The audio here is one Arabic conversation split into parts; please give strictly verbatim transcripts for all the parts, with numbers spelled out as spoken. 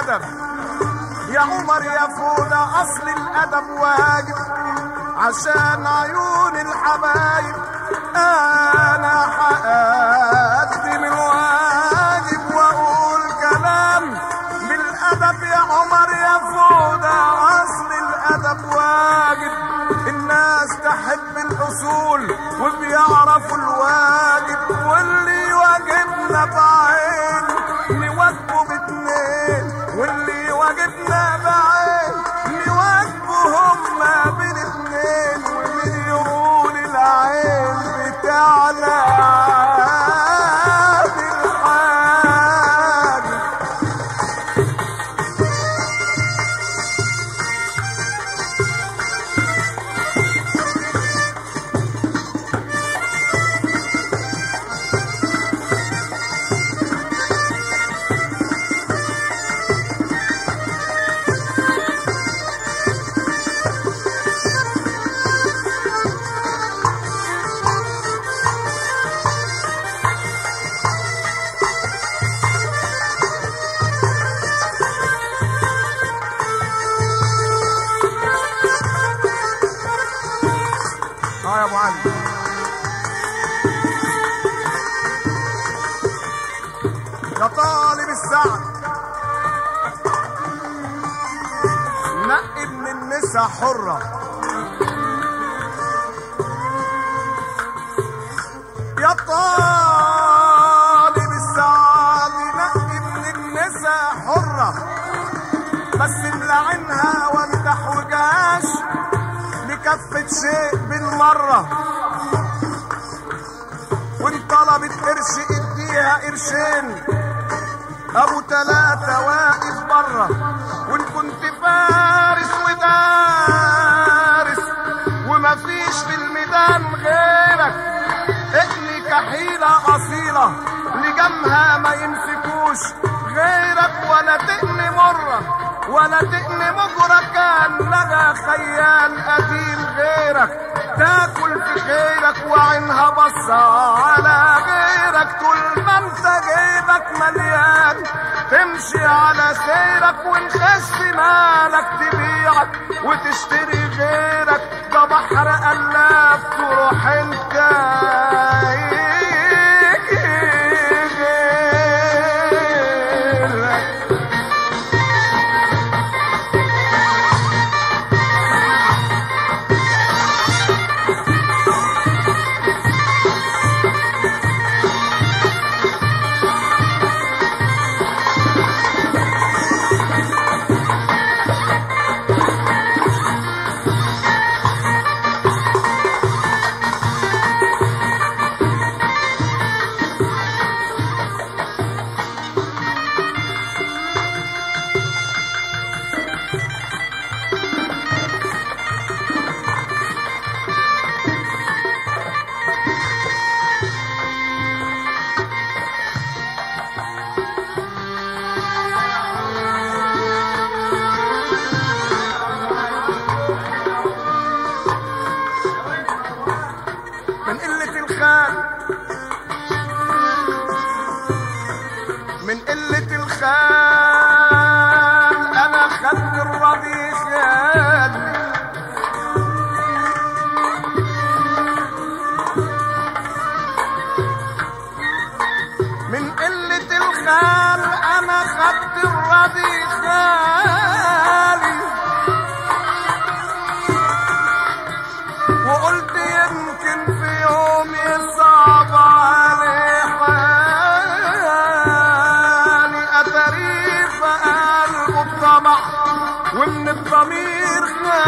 الادب يا عمر يا فودة، اصل الادب واجب عشان عيون الحبايب. انا هقدم الواجب واقول كلام بالادب يا عمر يا فودة، اصل الادب واجب. الناس تحب الاصول وبيعرفوا الواجب، واللي واجبنا بعين نواجبه باتنين، واللي واجبنا بعين نواجبه هما بالاتنين. ومن يقول العين بتعلى بالحاجب. اه يا ابو علي، يا طالب السعد نقي من النساء حرة، يا طالب السعد نقي من النساء حرة، بس املعنها وامدح وجاش لكفة شيء بالمرة. وان طلبت قرش اديها قرشين، ابو تلاتة واقف برا. وان كنت فارس ودارس ومفيش في الميدان غيرك، اقلي كحيلة اصيلة لجمها ما يمسكوش غيرك، ولا تقني مرة ولا تقني مجرى كان لغى خيال قديم غيرك، تاكل في خيرك وعينها بصة على غيرك. طول ما انت جيبك مليان تمشي على سيرك، ونخس مالك تبيعك وتشتري غيرك. ده بحر قلاب تروح انت من قلة الخال، من قلة الخال أنا خدت الرضي خال. من قلة الخال أنا خدت الرضي خالي، وقلت يمكن في يوم يصعب عليه حالي. أتاريه في قلبه الطمع ومن الضمير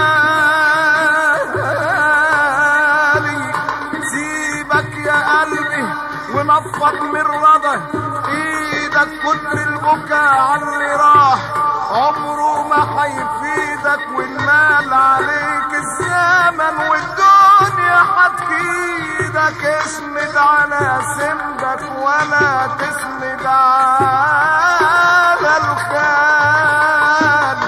خالي. سيبك يا قلبي ونفض من رضا ايدك، كتر البكا عاللي راح عمره ما هيفيدك. والمال عليك الزمن والدنيا هتكيدك. اسند على سندك ولا تسند على الخال.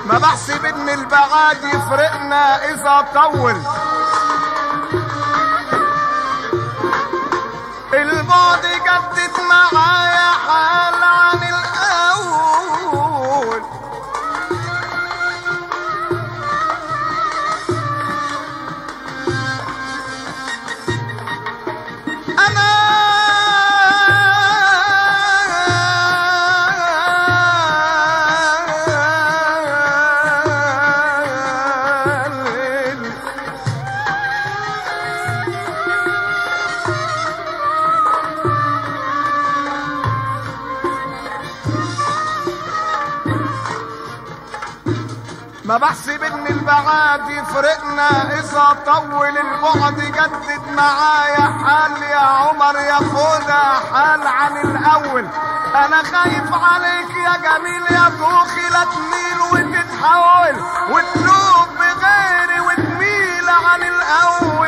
ما بحسب ان البعاد يفرقنا اذا طول، البعد جدد معايا حال عن الاول. انا ما بحسب ان البعاد يفرقنا اذا طول، البعد جدد معايا حال يا عمر ياخدها حال عن الاول. انا خايف عليك يا جميل يا دوخي لا تميل وتتحول وتلوب بغيري وتميل عن الاول.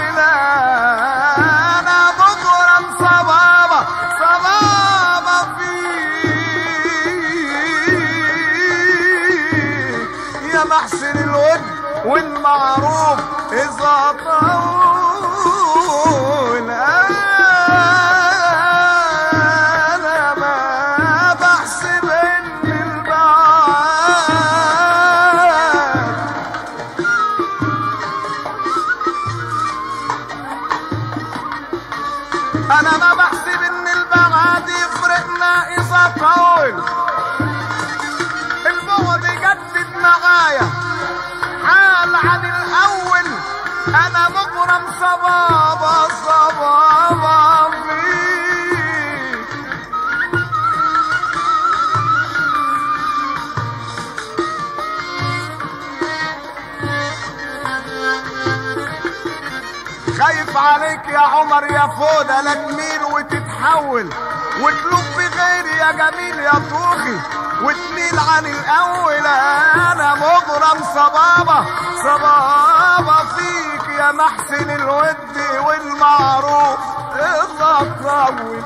انا بكره صبابه صبابه فيك يا محسن الود والمعروف اذا طول. انا ما بحسب ان البعاد انا ما بحسب ان البعاد يفرقنا اذا طول، البعد جدد معايا حال عن الاول. انا مغرم صبابه صبابه فيك خايف عليك يا عمر يا فوده لا تميل وتتحول وتلوب بغيري يا جميل يا طوخي وتميل عن الاول. انا مغرم صبابه صبابه فيك يا محسن الود والمعروف اذا طول.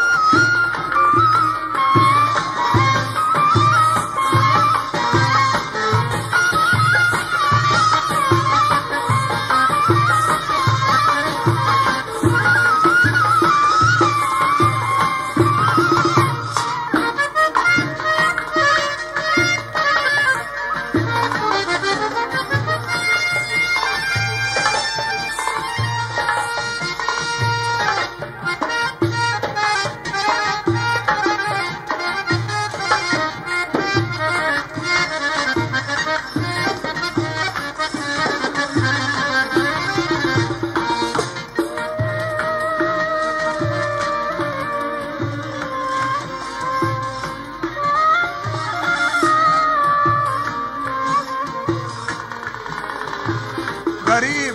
غريب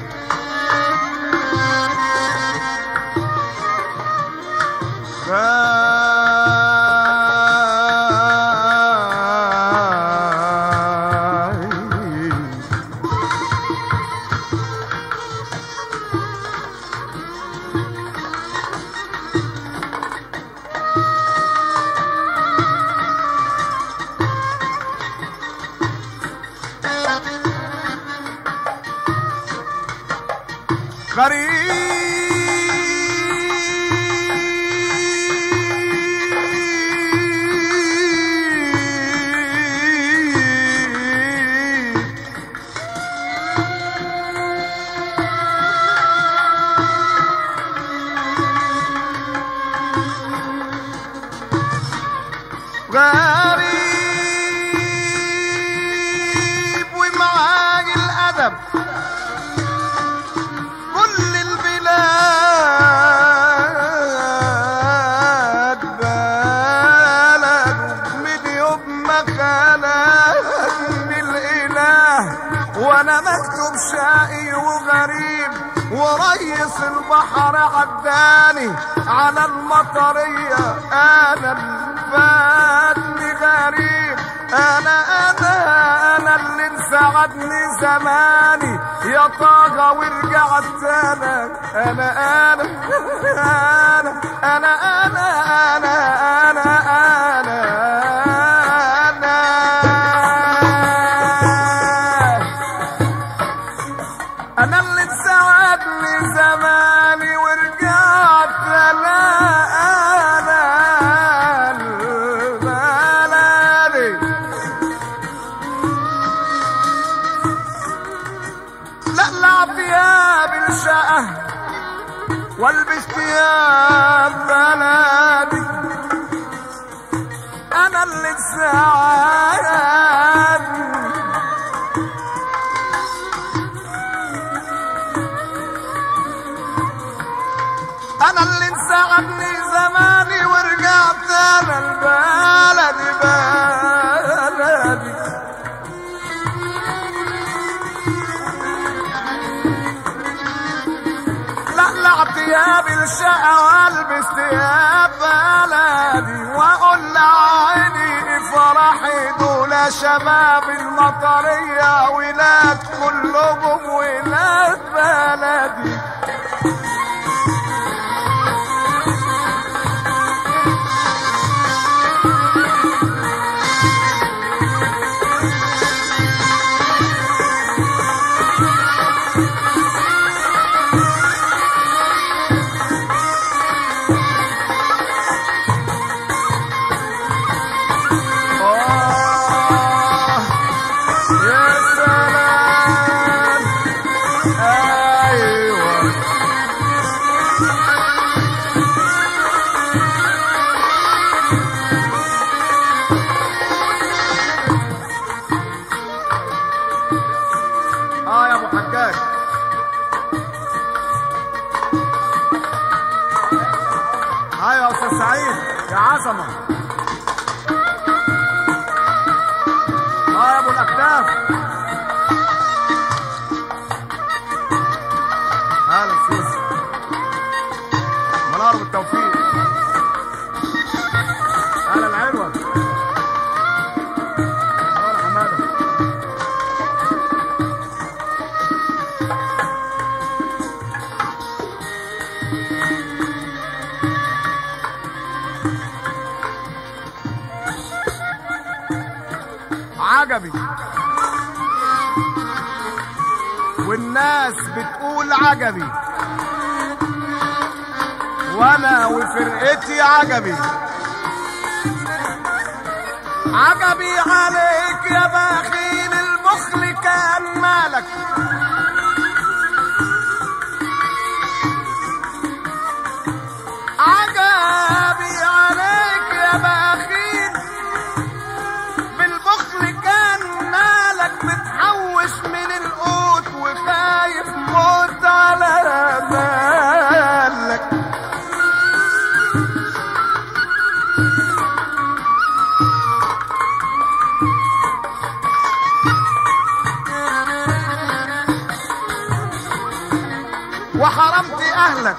غريب ومعاك الأدب كل البلاد بلد من يوم ما خلقني الإله وأنا مكتوب شقي وغريب وريس البحر عداني على المطرية. أنا الفاتني غريب أنا أنا أنا اللي انسعدني زماني يا طاغة ورجعت أنا أنا أنا أنا أنا أنا أنا أنا أنا الشقة والبس ثياب بلدي، انا اللي تساعدني، انا اللي تساعدني زماني ورجعت انا البلدي بلدي. لقلع ثياب الشقة والبس ثياب بلدي، واقول لعيني فرحي دول شباب المطرية ولاد كلهم ولاد بلدي. سعيد يا عظمة. اه يا ابو الاكتاف. هلا السوسي منار بالتوفيق. هلا العلوة. هلا حمادة. عجبي والناس بتقول عجبي، وانا وفرقتي عجبي. عجبي عليك يا بخيل البخل كان مالك، عجبي عليك يا بخيل بالبخل كان مالك، بتحوش من القوت وخايف موت على مالك. وحرمت اهلك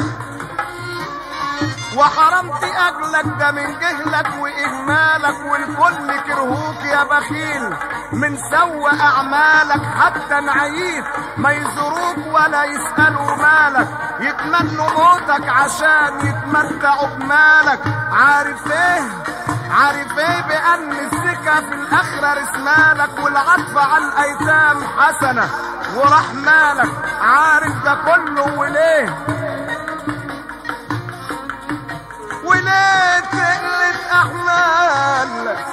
وحرمت اجلك، ده من جهلك واهمالك، والكل كرهوك يا بخيل من سوء اعمالك. حتى نعيت ما يزوروك ولا يسألوا مالك، يتمنوا موتك عشان يتمتعوا بمالك. عارف ايه عارف ايه بان السكة في الاخرة رسمالك، والعطف على الايتام حسنة ورحمالك. عارف ده كله وليه وليه تقلت احمالك.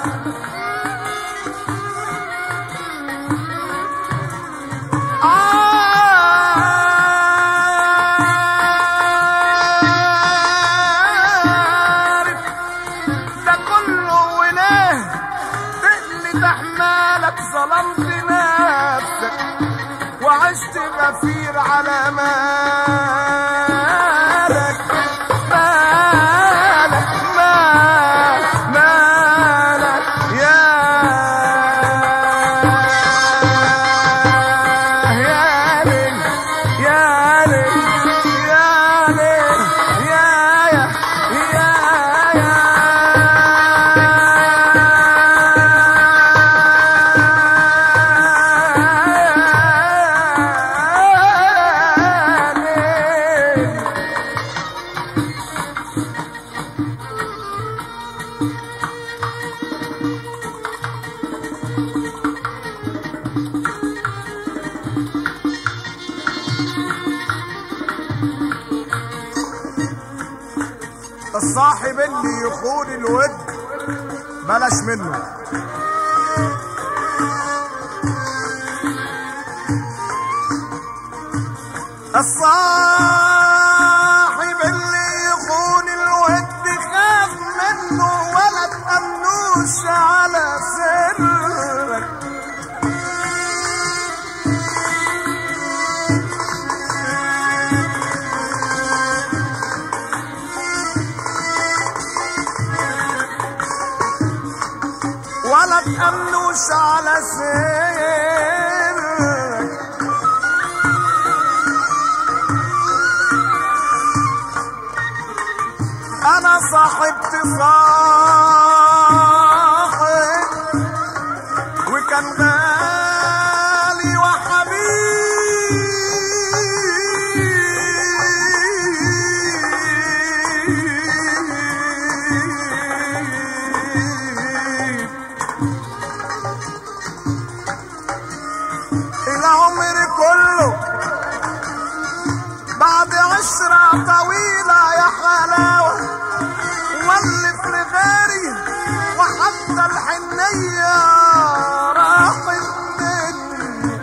عارف ده كله وليه تقلت احمالك. ظلمت نفسك وعشت غفير على مالك. مالك مالك مالك يا يا ليل يا ليل يا ليل يا يا يا يا الصاحب اللي يخون الود بلاش منه. الصاحب اللي يخون الود خاف منه ولا تأمنوش على سرك. ولا تأمنوش على سرك. أنا صاحبت صاحب وكان غالي وحبيب العمر كله بعد عشرة طويلة يا حلاوة ولف لغيري وحتى الحنية راحت مني.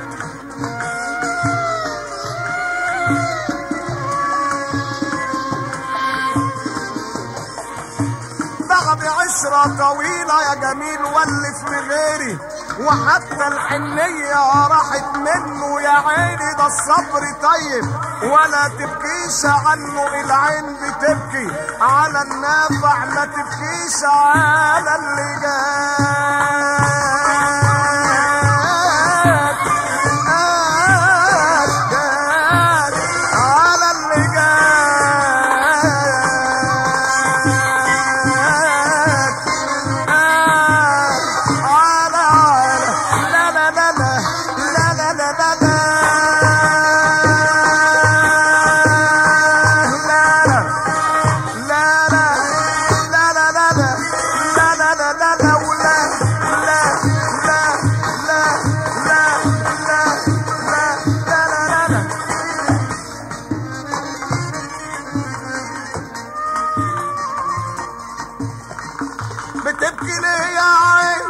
بعد عشرة طويلة يا جميل ولف لغيري وحتى الحنية راحت منه. يا عيني ده الصبر طيب ولا تبكيش عنه، العين بتبكي على النافع لا تبكيش على اللي جاك. على اللي جاك على لا لا لا لا لا لا لا لا بتبكي ليه يا عين؟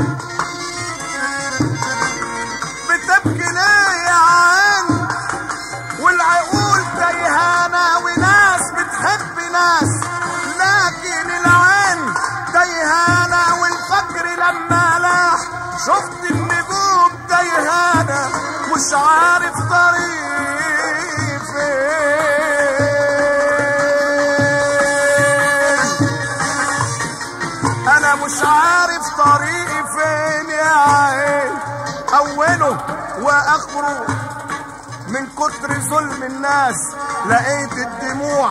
بتبكي ليه يا عين؟ والعقول تيهانة وناس بتحب ناس، لكن العين تيهانة والفجر لما لاح شفت النجوم تيهانة مش عارف طريق فين. انا مش عارف طريقي فين يا عين، اوله واخره من كتر ظلم الناس لقيت الدموع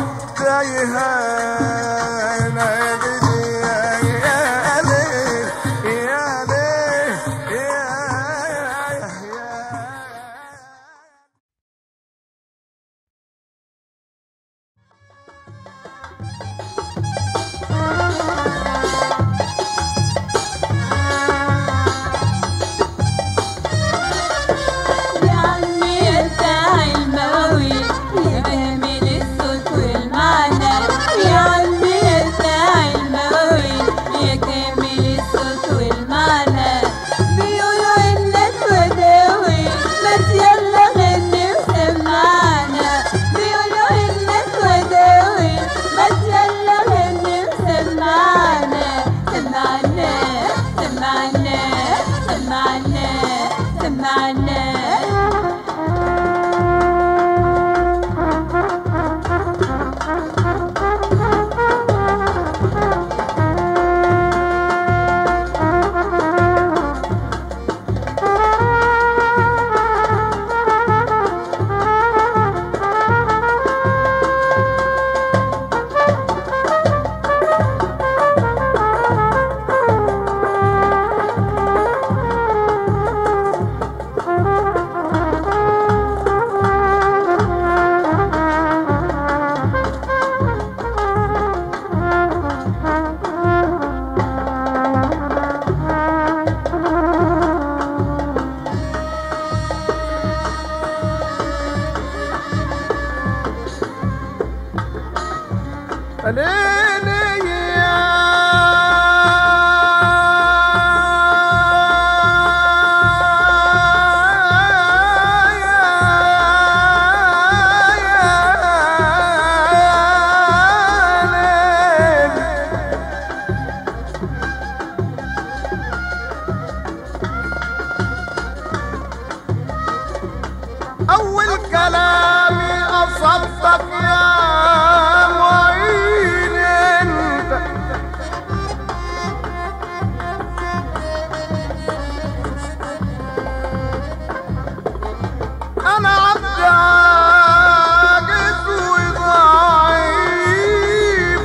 تايهانة يا بيبي يا ليه يا ليه يا كلامي أصبتك يا معين انت. أنا عبد عاجز وضعيف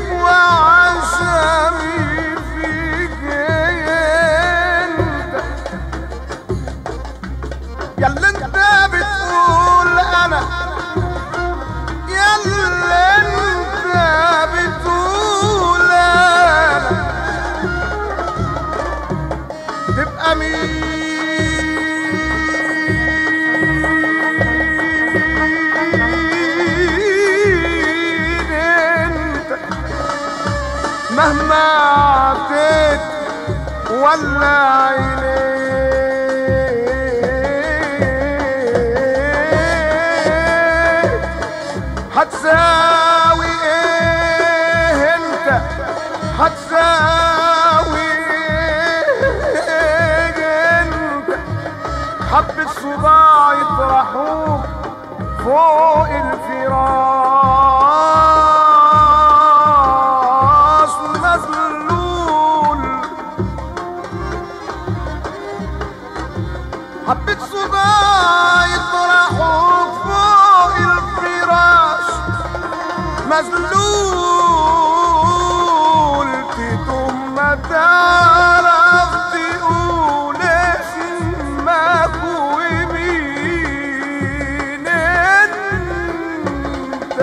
وعشمي فيك انت. ياللي انت بتقول أنا، ياللي انت بتقول أنا، تبقى مين مهما عطيت ولا عينيك هتساوي ايه انت؟ هتساوي ايه انت؟ حبة صداع يطرحوك فوق الفراش مذلول. حبة صداع يطرحوك فوق الفراش مذلول. تتم ما تعرف تقول اسمك ومين انت.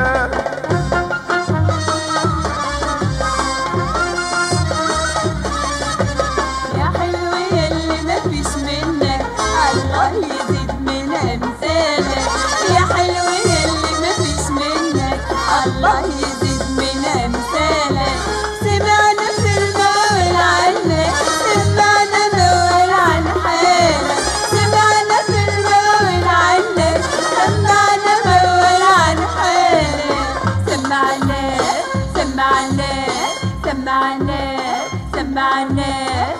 يا حلو يلي مفيش منك الله يزيد من امثالك. يا حلو يلي مفيش منك الله يزيد من امثالك. سمعنا في المول عنك، سمعنا مول عن حالك. سمعنا في المول عنك، سمعنا مول عن حالك. سمعنا سمعنا سمعنا سمعنا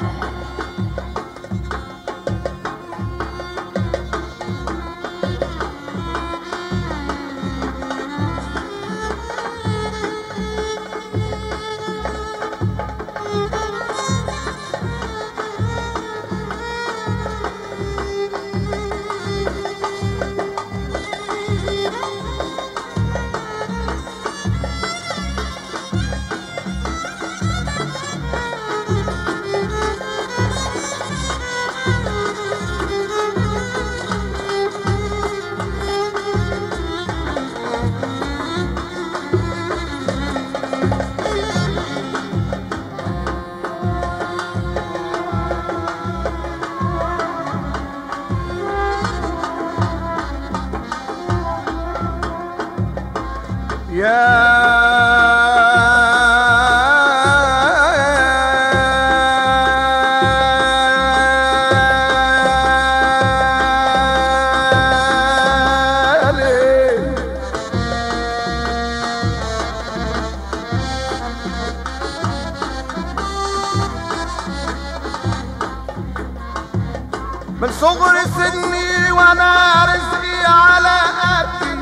من صغر سني وانا رزقي على قدي،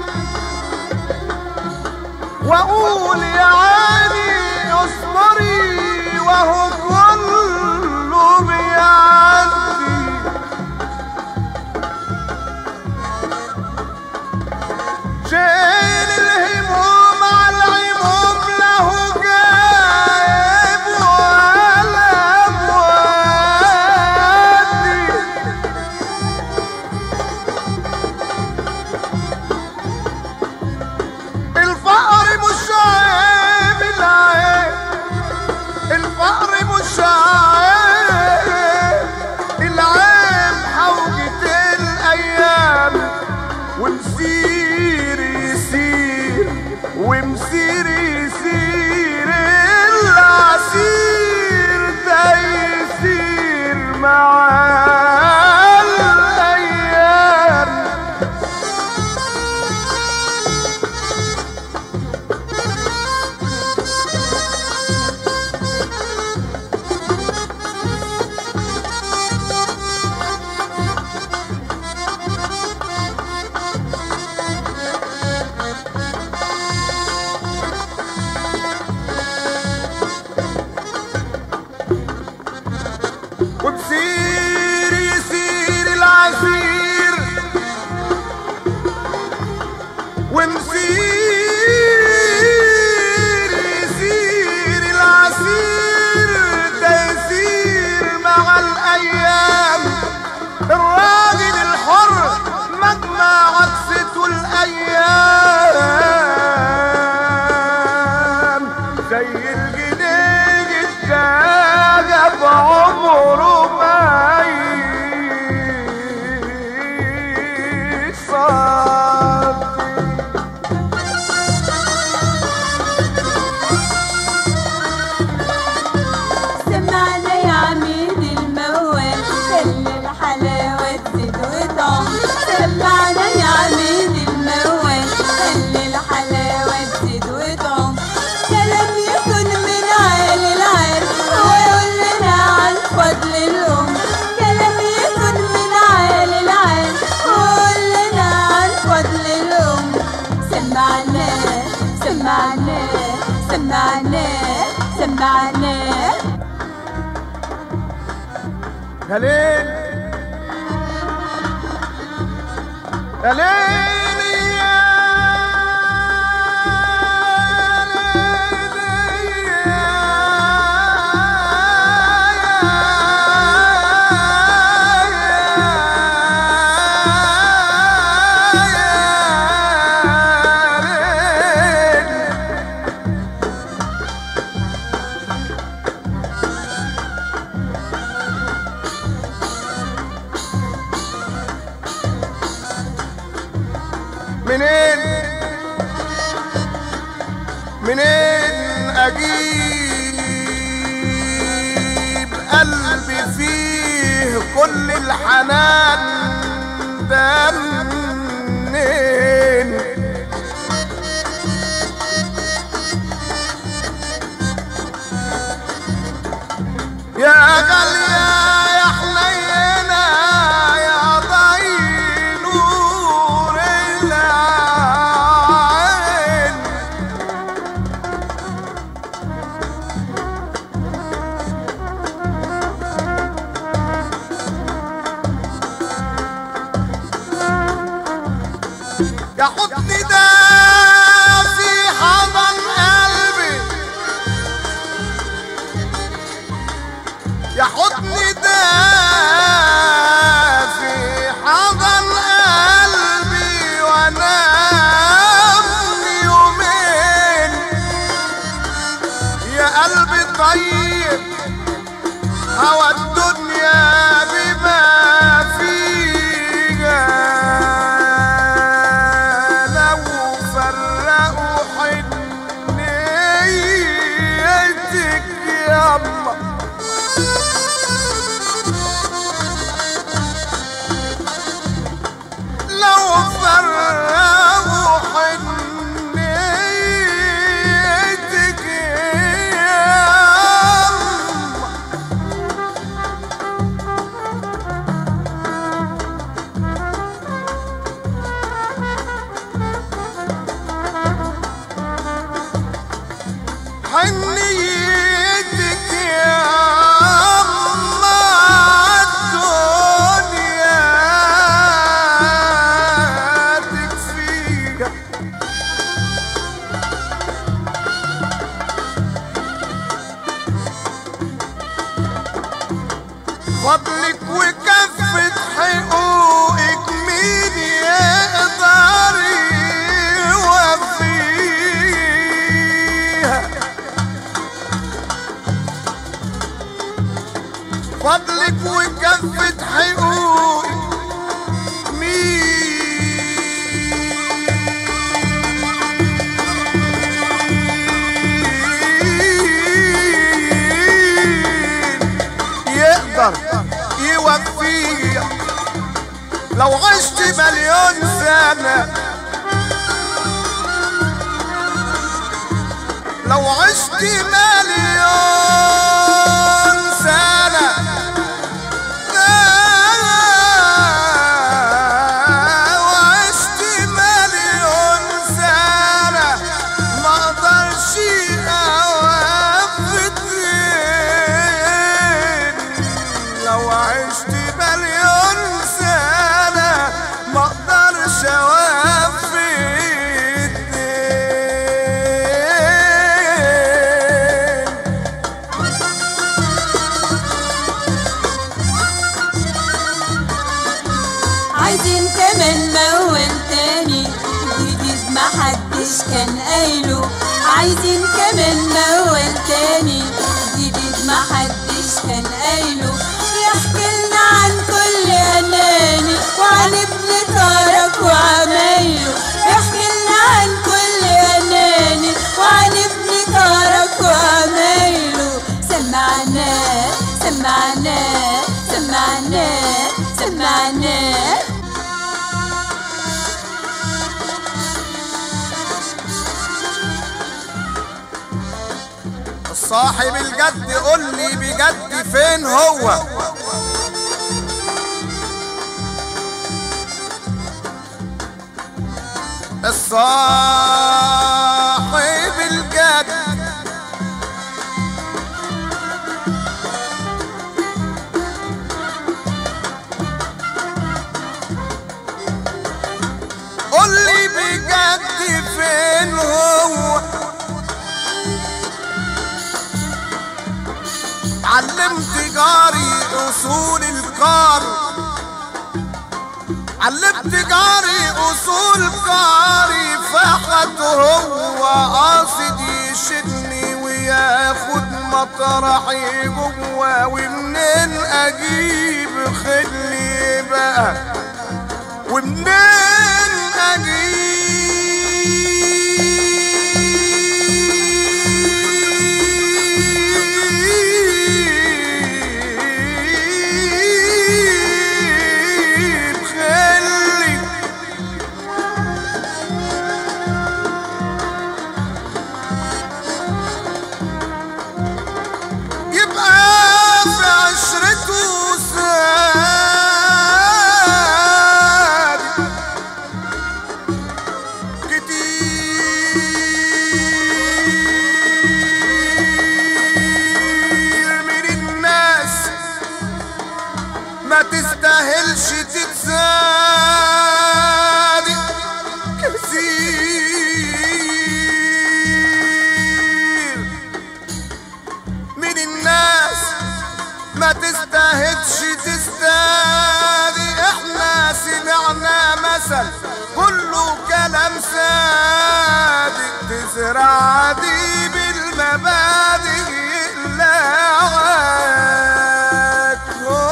واقول يا عيني اصبري وهو كله بيعدي. شيل الهموم على العموم له جايب ولا مودي. الفقر مش عيب العيب، الفقر مش عيب، يا ليل يا ليل يا منين منين اجيب قلبي فيه كل الحنان ده منين يا غالية يا حنينة يا ضي نور العين يا حضني ده في حضن قلبي يا حضني ده في حضن قلبي وانام يومين يا قلبي طيب هوى الدنيا بما فيها لو فرقوا حنيتك ياما لو فرقوا حنيتك ياما حنيتك ياما الدنيا تكفيها فضلك وكفة حقوقك مين يقدر يوفيها فضلك وكفة حقوقك مين يقدر يوفيها لو عشت مليون سنة لو عشت مليون سنة لو عشت مليون سنة ما اقدرش اوفيك لو عشت مليون سنة ما اقدرش اوفي عايزين كمان موال تاني جديد محدش كان قايله عايزين كمان موال تاني جديد محدش كان قايله يحكي لنا عن كل اناني وعن ابن طارق وعمايله يحكي لنا عن كل اناني وعن ابن طارق وعمايله سمعناه سمعناه سمعناه سمعناه صاحب الجد قول لي بجد فين هو الصاحب الجد الهوة علمت جاري اصول الكار علمت جاري اصول كاري فحت هو قاصد يشدني وياخد مطرحي جوا ومنين اجيب خلي بقى ومنين اجيب ما تستاهلش تتسادي كثير من الناس ما تستاهلش تستادي احنا سمعنا مثل كله كلام صادق تزرع دي بالمبادئ يقلعك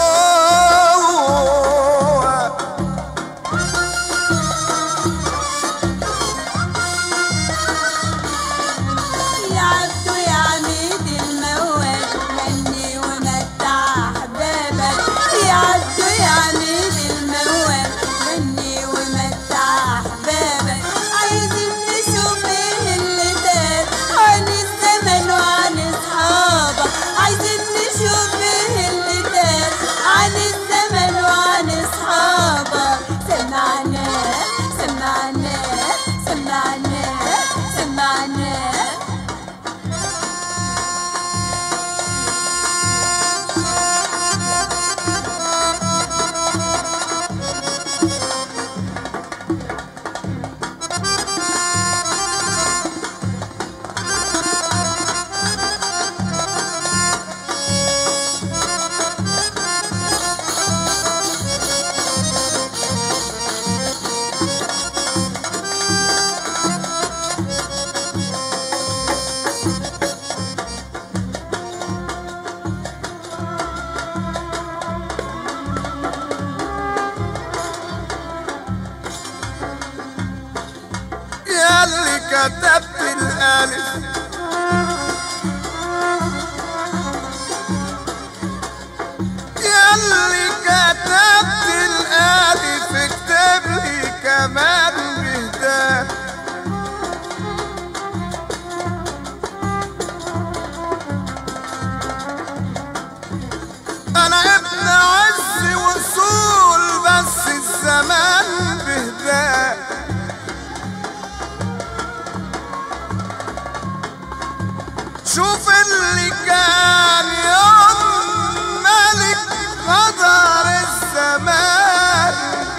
اللي كتبت الألف ياللي كتبت الألف اكتب لي كمان بهداك أنا ابن عز وصول بس الزمان بهداك شوف اللي كان يوم ملك قدر الزمان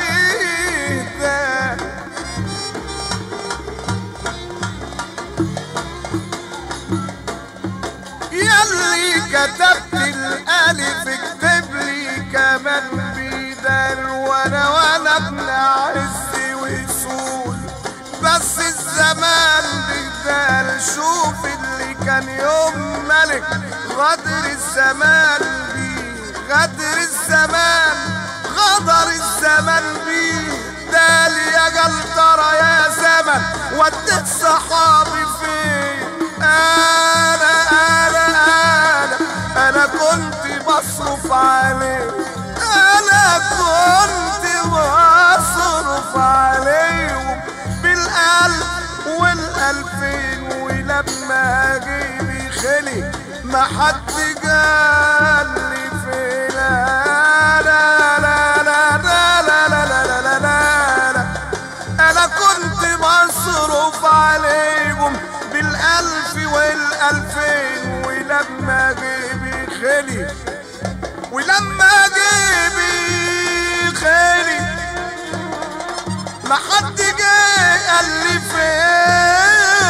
بيده ياللي كتبت الألف اكتب لي كمان بيدر وانا وانا ابن عز وصول بس الزمان بيدر شوف كان يوم ملك غدر الزمان بيه غدر الزمان غدر الزمان بيه دالي يا قلطرة يا زمن وديت صحابي فين انا انا انا انا كنت بصرف عليه انا كنت بصرف عليهم بالقلب والالفين ولما جيبي خلي ما حد قال لي فين لا لا لا لا لا لا لا لا لا انا كنت مصروف عليهم بالالف والالفين ولما جيبي خلي ولما جيبي خلي ما حد جه قال لي فين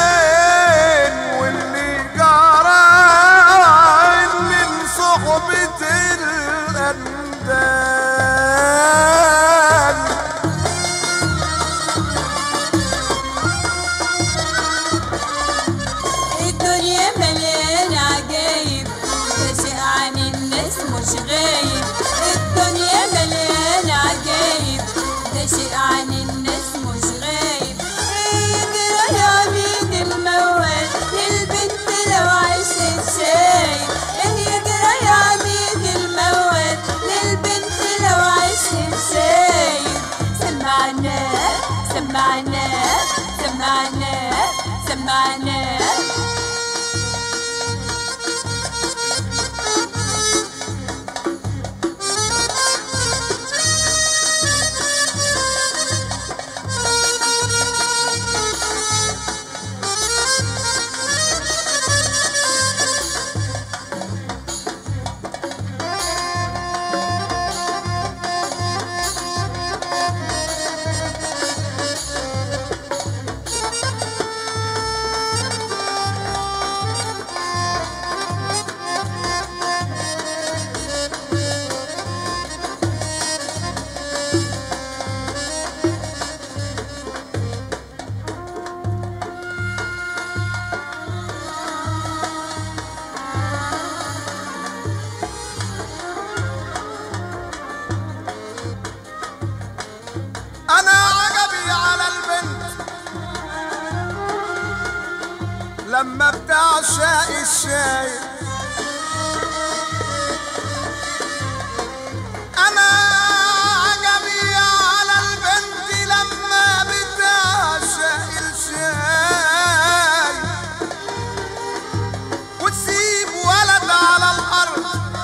سمعنا سمعنا سمعنا سمعنا لما بتعشق الشاي انا عجبي على البنت لما بتعشق الشاي وتسيب ولد على الارض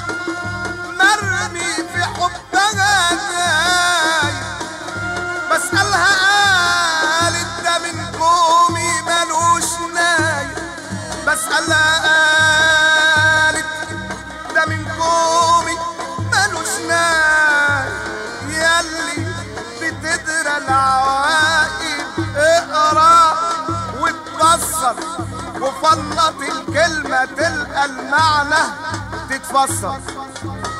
مرمي في حبها جاي بسألها قالت ده من قومي ملوش ناي بسألها قالت ده من قومي ملوش ناي ياللي بتدرى العواقب اقرا وتبصر وفنط الكلمة تلقى المعنى تتفسر